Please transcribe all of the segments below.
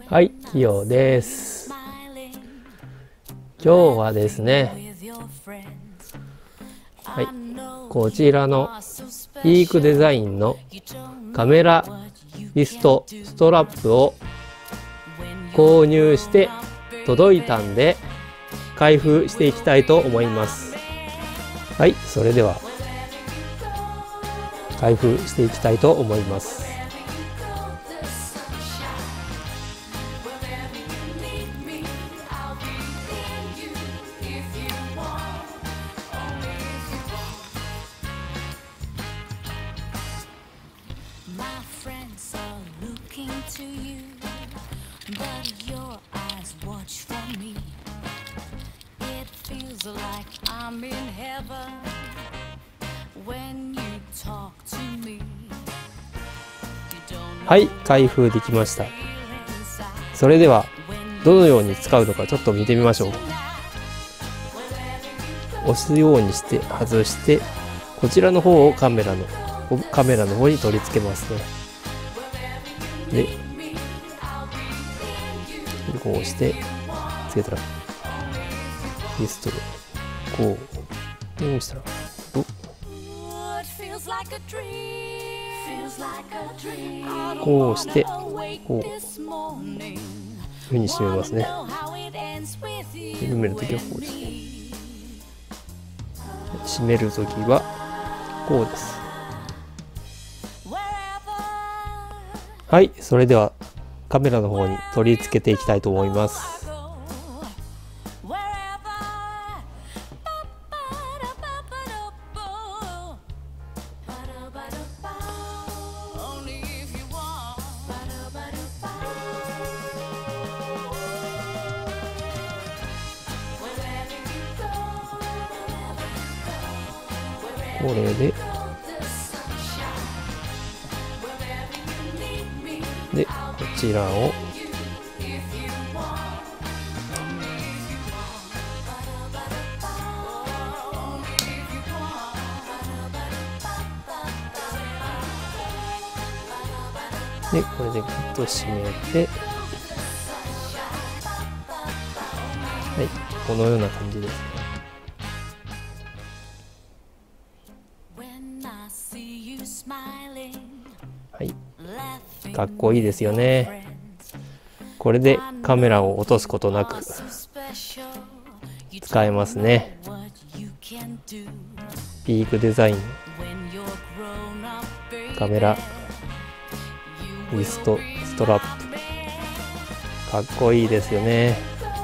はい、キヨです。今日はですね、はい、こちらのピークデザインのカメラリストストラップを購入して届いたんで開封していきたいと思います。はい、それでは開封していきたいと思います。はい、開封できました。それではどのように使うのかちょっと見てみましょう。押すようにして外してこちらの方をカメラの方に取り付けますね。でこうしてつけたらリストでこうしたらこうしてこういうふうに締めますね。締めるときはこうですね。締めるときはこうです。はい、それではカメラの方に取り付けていきたいと思います。これでこちらをこれでグッと締めて、はい、このような感じですね。はい、かっこいいですよね。これでカメラを落とすことなく使えますね。ピークデザインカメラリストストラップ、かっこいいですよね。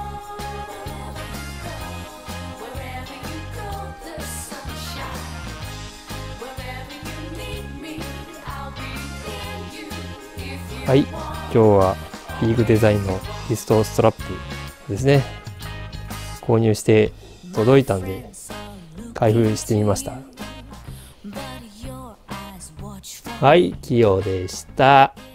はい、今日はピークデザインのリストストラップですね、購入して届いたんで開封してみました。はい、キヨでした。